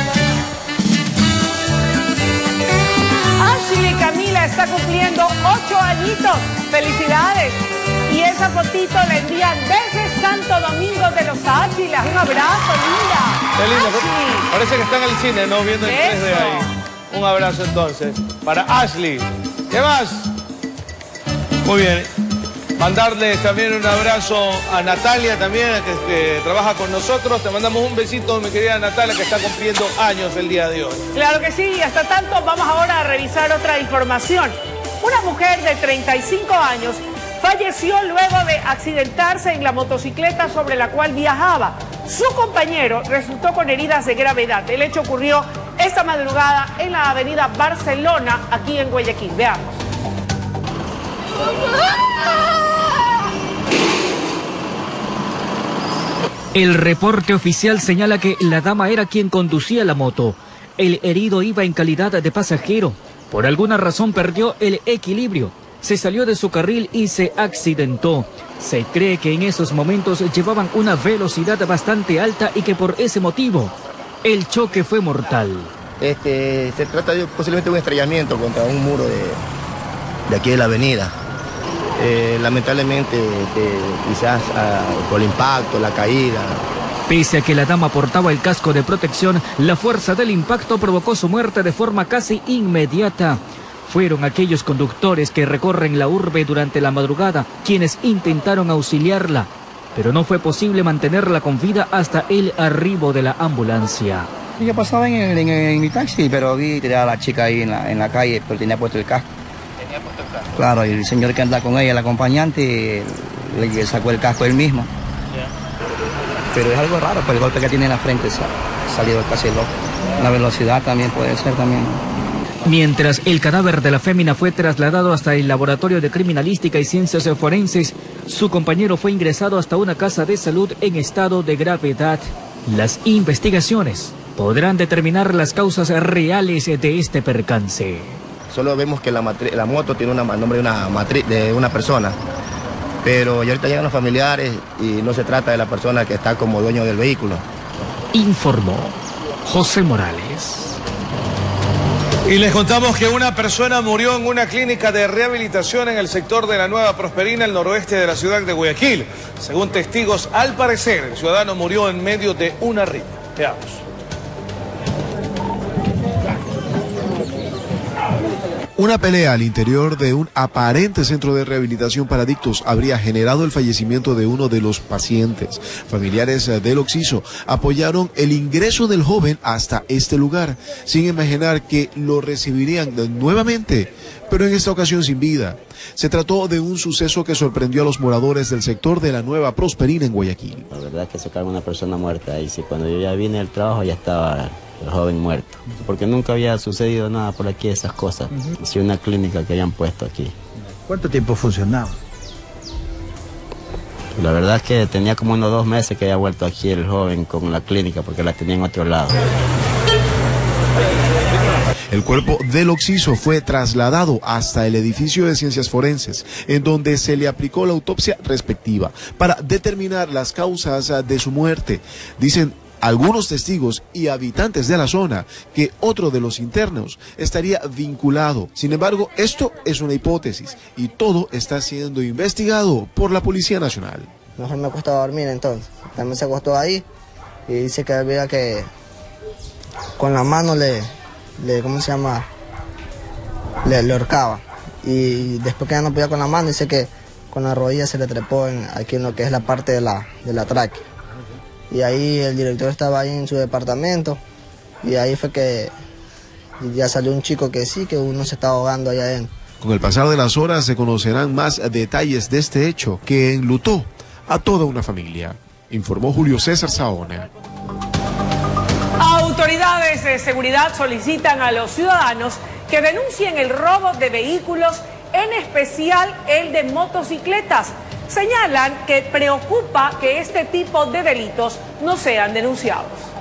Ashley Camila está cumpliendo 8 añitos. ¡Felicidades! Y esa fotito la envían desde Santo Domingo de los Áchilas. Un abrazo, linda. Qué lindo. Ashley. Parece que está en el cine, ¿no? Viendo el 3D ahí. Un abrazo entonces para Ashley. ¿Qué más? Muy bien. Mandarle también un abrazo a Natalia también, que trabaja con nosotros. Te mandamos un besito, mi querida Natalia, que está cumpliendo años el día de hoy. Claro que sí. Hasta tanto, vamos ahora a revisar otra información. Una mujer de 35 años falleció luego de accidentarse en la motocicleta sobre la cual viajaba. Su compañero resultó con heridas de gravedad. El hecho ocurrió esta madrugada en la avenida Barcelona, aquí en Guayaquil. Veamos. El reporte oficial señala que la dama era quien conducía la moto. El herido iba en calidad de pasajero. Por alguna razón perdió el equilibrio. Se salió de su carril y se accidentó. Se cree que en esos momentos llevaban una velocidad bastante alta y que por ese motivo el choque fue mortal. Se trata de posiblemente un estrellamiento contra un muro de aquí de la avenida. Lamentablemente, quizás por el impacto, la caída. Pese a que la dama portaba el casco de protección, la fuerza del impacto provocó su muerte de forma casi inmediata. Fueron aquellos conductores que recorren la urbe durante la madrugada quienes intentaron auxiliarla, pero no fue posible mantenerla con vida hasta el arribo de la ambulancia. Yo pasaba en mi taxi, pero vi tirar a la chica ahí en la calle, pero tenía puesto el casco. ¿Tenía puesto el casco? Claro, y el señor que anda con ella, el acompañante, le sacó el casco él mismo. Pero es algo raro, por el golpe que tiene en la frente, salido casi loco. La velocidad también puede ser también. Mientras el cadáver de la fémina fue trasladado hasta el Laboratorio de Criminalística y Ciencias Forenses, su compañero fue ingresado hasta una casa de salud en estado de gravedad. Las investigaciones podrán determinar las causas reales de este percance. Solo vemos que la moto tiene el nombre de una persona, pero ya ahorita llegan los familiares y no se trata de la persona que está como dueño del vehículo. Informó José Morales. Y les contamos que una persona murió en una clínica de rehabilitación en el sector de la Nueva Prosperina, el noroeste de la ciudad de Guayaquil. Según testigos, al parecer, el ciudadano murió en medio de una riña. Veamos. Una pelea al interior de un aparente centro de rehabilitación para adictos habría generado el fallecimiento de uno de los pacientes. Familiares del occiso apoyaron el ingreso del joven hasta este lugar, sin imaginar que lo recibirían nuevamente, pero en esta ocasión sin vida. Se trató de un suceso que sorprendió a los moradores del sector de la Nueva Prosperina en Guayaquil. La verdad es que sacaron una persona muerta ahí, sí, cuando yo ya vine al trabajo ya estaba el joven muerto, porque nunca había sucedido nada por aquí, esas cosas. Sí, una clínica que habían puesto aquí. ¿Cuánto tiempo funcionaba? La verdad es que tenía como unos 2 meses que había vuelto aquí el joven con la clínica, porque la tenía en otro lado. El cuerpo del occiso fue trasladado hasta el edificio de ciencias forenses, en donde se le aplicó la autopsia respectiva para determinar las causas de su muerte. Dicen algunos testigos y habitantes de la zona que otro de los internos estaría vinculado. Sin embargo, esto es una hipótesis y todo está siendo investigado por la Policía Nacional. Mejor me acostó a dormir entonces. También se acostó ahí y dice que veía que con la mano ¿cómo se llama? Le ahorcaba. Y después que ya no podía con la mano, dice que con la rodilla se le trepó aquí en lo que es la parte de la tráquea. Y ahí el director estaba ahí en su departamento y ahí fue que ya salió un chico que sí, que uno se estaba ahogando allá adentro. Con el pasar de las horas se conocerán más detalles de este hecho que enlutó a toda una familia, informó Julio César Saona. Autoridades de seguridad solicitan a los ciudadanos que denuncien el robo de vehículos, en especial el de motocicletas. Señalan que preocupa que este tipo de delitos no sean denunciados.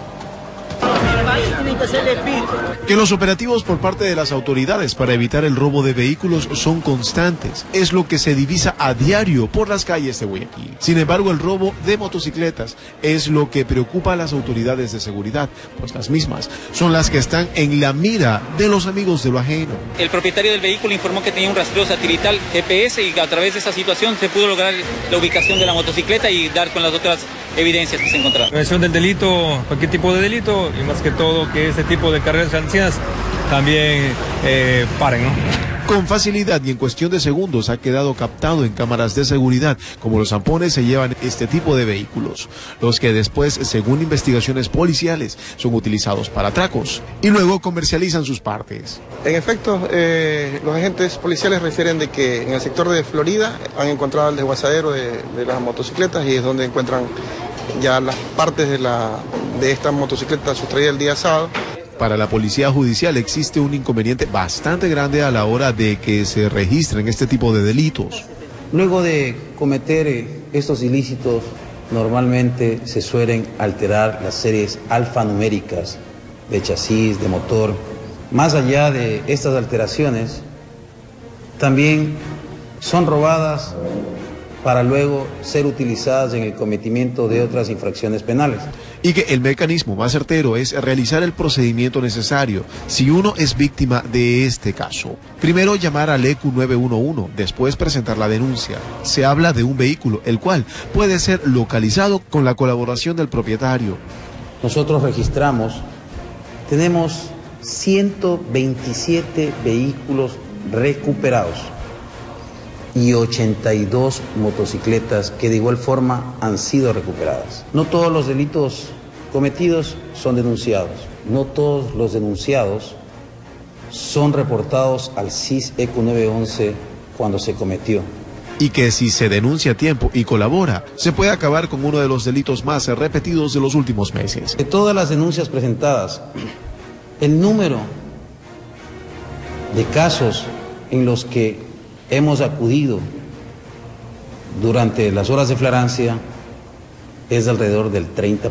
Que los operativos por parte de las autoridades para evitar el robo de vehículos son constantes. Es lo que se divisa a diario por las calles de Guayaquil. Sin embargo, el robo de motocicletas es lo que preocupa a las autoridades de seguridad, pues las mismas son las que están en la mira de los amigos de lo ajeno. El propietario del vehículo informó que tenía un rastreo satelital GPS y a través de esa situación se pudo lograr la ubicación de la motocicleta y dar con las otras evidencias que se encontraron. La prevención del delito, cualquier tipo de delito, y más que todo que este tipo de carreras clandestinas también paren, ¿no? Con facilidad y en cuestión de segundos ha quedado captado en cámaras de seguridad como los zampones se llevan este tipo de vehículos, los que después, según investigaciones policiales, son utilizados para atracos y luego comercializan sus partes. En efecto, los agentes policiales refieren de que en el sector de Florida han encontrado el desguazadero de las motocicletas y es donde encuentran ya las partes de esta motocicleta sustraída el día sábado. Para la Policía Judicial existe un inconveniente bastante grande a la hora de que se registren este tipo de delitos. Luego de cometer estos ilícitos, normalmente se suelen alterar las series alfanuméricas de chasis, de motor. Más allá de estas alteraciones, también son robadas para luego ser utilizadas en el cometimiento de otras infracciones penales. Y que el mecanismo más certero es realizar el procedimiento necesario si uno es víctima de este caso. Primero llamar al ECU 911, después presentar la denuncia. Se habla de un vehículo, el cual puede ser localizado con la colaboración del propietario. Nosotros tenemos 127 vehículos recuperados y 82 motocicletas que de igual forma han sido recuperadas. No todos los delitos cometidos son denunciados, no todos los denunciados son reportados al CIS ECU 911 cuando se cometió. Y que si se denuncia a tiempo y colabora, se puede acabar con uno de los delitos más repetidos de los últimos meses. De todas las denuncias presentadas, el número de casos en los que hemos acudido durante las horas de flagrancia es de alrededor del 30%.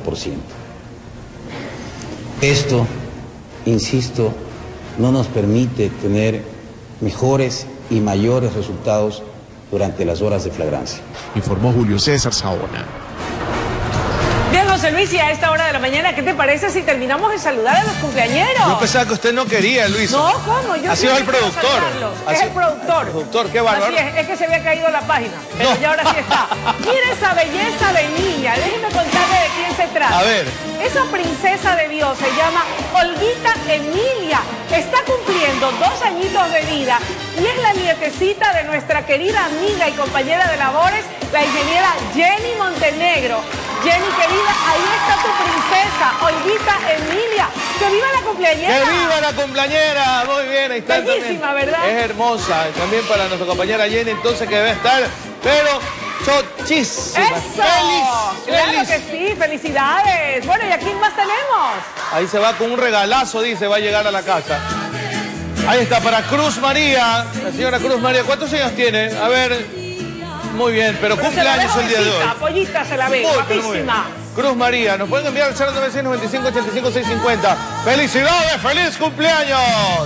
Esto, insisto, no nos permite tener mejores y mayores resultados durante las horas de flagrancia. Informó Julio César Saona. Bien, José Luis, y a esta hora de la mañana, ¿qué te parece si terminamos de saludar a los cumpleañeros? Yo pensaba que usted no quería, Luis. No, ¿cómo? Yo ha sido el productor. Es el productor. El productor, qué bárbaro. Así es que se había caído la página, pero ya ahora sí está. Mira esa belleza de niña, déjenme contarle de quién se trata. A ver. Esa princesa de Dios se llama Olguita Emilia. Está cumpliendo 2 añitos de vida y es la nietecita de nuestra querida amiga y compañera de labores, la ingeniera Jenny Montenegro. Jenny, querida, ahí está tu princesa, Olguita Emilia. ¡Que viva la cumpleañera! ¡Que viva la cumpleañera! Muy bien, ahí está. Bellísima, también. ¿Verdad? Es hermosa. También para nuestra compañera Jenny, entonces, que debe estar, pero chochísima. ¡Eso! ¡Feliz! ¡Claro ¡Feliz! que sí! ¡Felicidades! Bueno, ¿y a quién más tenemos? Ahí se va con un regalazo, dice, va a llegar a la casa. Ahí está, para Cruz María. La señora Cruz María, ¿cuántos años tiene? A ver, Muy bien, pero cumpleaños el día de hoy. Pollita se la ve, guapísima. Cruz María, nos pueden enviar al 0995 85 650. ¡Felicidades! ¡Feliz cumpleaños!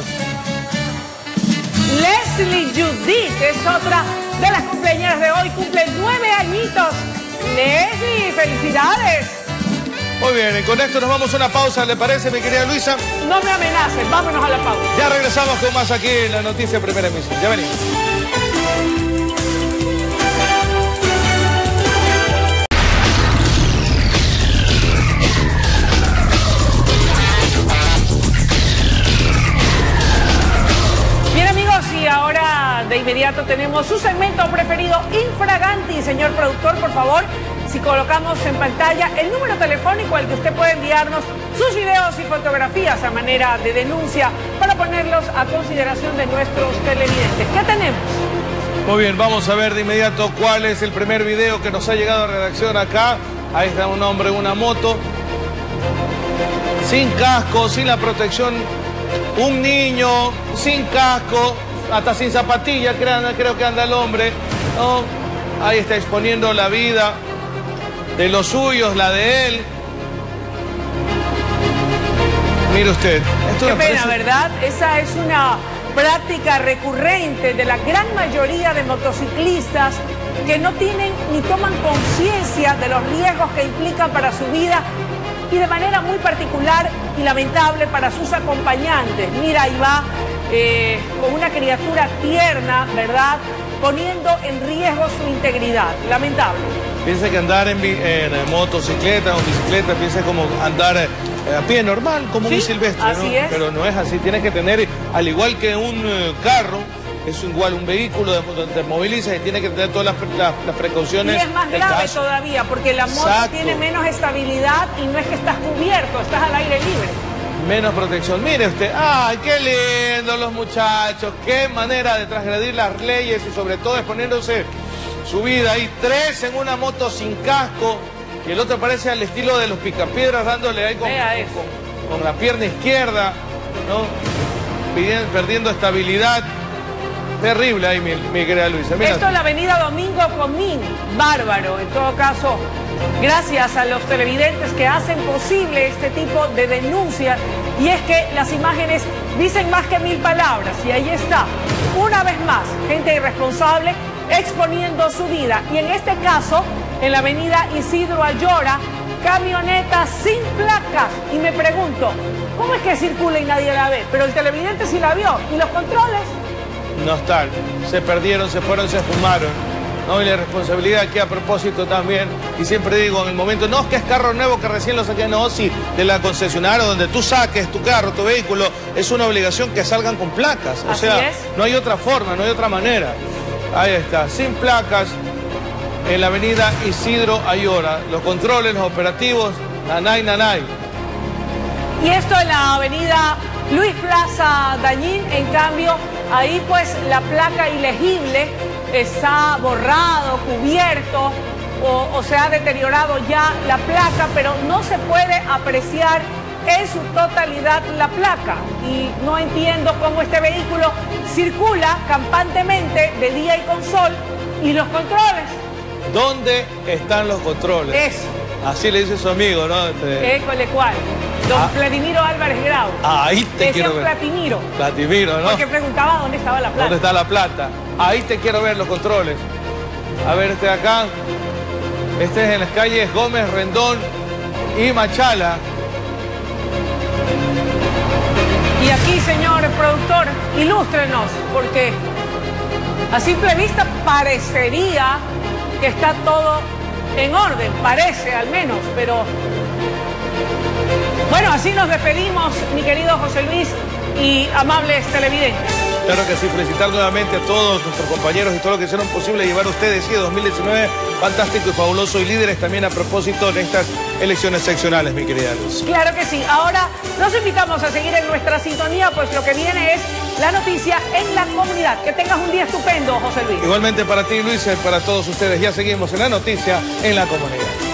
Leslie Judith es otra de las cumpleañeras de hoy. Cumple 9 añitos. Leslie, felicidades. Muy bien, y con esto nos vamos a una pausa, ¿le parece, mi querida Luisa? No me amenacen, vámonos a la pausa. Ya regresamos con más aquí en la noticia primera emisión. Ya venimos. Y ahora de inmediato tenemos su segmento preferido, Infraganti. Señor productor, por favor, si colocamos en pantalla el número telefónico al que usted puede enviarnos sus videos y fotografías a manera de denuncia para ponerlos a consideración de nuestros televidentes. ¿Qué tenemos? Muy bien, vamos a ver de inmediato cuál es el primer video que nos ha llegado a redacción acá. Ahí está un hombre en una moto, sin casco, sin la protección, un niño sin casco, hasta sin zapatilla, creo que anda el hombre, ¿no? Ahí está exponiendo la vida de los suyos, la de él. Mire usted. Esto qué pena, ¿verdad? Esa es una práctica recurrente de la gran mayoría de motociclistas que no tienen ni toman conciencia de los riesgos que implican para su vida y de manera muy particular y lamentable para sus acompañantes. Mira, ahí va con una criatura tierna, ¿verdad?, poniendo en riesgo su integridad. Lamentable. Piensa que andar en motocicleta o bicicleta, piensa como andar a pie normal, como un silvestre, así ¿no? es. Pero no es así, tienes que tener, al igual que un carro, es igual un vehículo donde te movilizas y tiene que tener todas las precauciones. Y es más grave todavía, porque la moto tiene menos estabilidad y no es que estás cubierto, estás al aire libre. Menos protección. Mire usted, ¡ay, qué lindo los muchachos! ¡Qué manera de transgredir las leyes y sobre todo exponiéndose su vida! Hay 3 en una moto sin casco y el otro parece al estilo de los picapiedras dándole ahí con la pierna izquierda, ¿no? Perdiendo estabilidad. Terrible ahí, mi querida Luisa. Mira. Esto es la avenida Domingo Comín. Bárbaro, en todo caso, gracias a los televidentes que hacen posible este tipo de denuncias. Y es que las imágenes dicen más que 1000 palabras. Y ahí está, una vez más, gente irresponsable exponiendo su vida. Y en este caso, en la avenida Isidro Ayora, camioneta sin placas. Y me pregunto, ¿cómo es que circula y nadie la ve? Pero el televidente sí la vio. ¿Y los controles? No están, se perdieron, se fueron, se fumaron, ¿no? Y la responsabilidad aquí a propósito también, y siempre digo en el momento, no es que es carro nuevo que recién lo saqué, no, sí, de la concesionaria donde tú saques tu carro, tu vehículo, es una obligación que salgan con placas, o sea, no hay otra forma, no hay otra manera. Ahí está, sin placas, en la avenida Isidro Ayora, los controles, los operativos, nanay, nanay. Y esto en la avenida Luis Plaza Dañín, en cambio, ahí pues la placa ilegible está borrado, cubierto o se ha deteriorado ya la placa, pero no se puede apreciar en su totalidad la placa. Y no entiendo cómo este vehículo circula campantemente de día y con sol. ¿Y los controles? ¿Dónde están los controles? Eso. Así le dice su amigo, ¿no? École cuál. Don Vladimiro Álvarez Grau. Ahí te quiero ver. Platimiro. Platimiro, ¿no? Porque preguntaba dónde estaba la plata. ¿Dónde está la plata? Ahí te quiero ver los controles. A ver, este de acá. Este es en las calles Gómez, Rendón y Machala. Y aquí, señor productor, ilústrenos, porque a simple vista parecería que está todo en orden, parece al menos, pero bueno, así nos despedimos, mi querido José Luis y amables televidentes. Claro que sí, felicitar nuevamente a todos nuestros compañeros y todo lo que hicieron posible llevar a ustedes sí 2019 fantástico y fabuloso y líderes también a propósito de estas elecciones seccionales, mi querida Luz. Claro que sí. Ahora los invitamos a seguir en nuestra sintonía, pues lo que viene es la noticia en la comunidad. Que tengas un día estupendo, José Luis. Igualmente para ti, Luis, y para todos ustedes. Ya seguimos en la noticia en la comunidad.